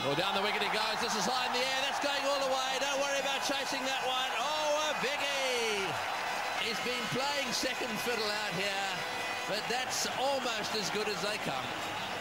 Well, down the wicket it goes. This is high in the air. That's going all the way. Don't worry about chasing that one. Oh, a biggie. He's been playing second fiddle out here, but that's almost as good as they come.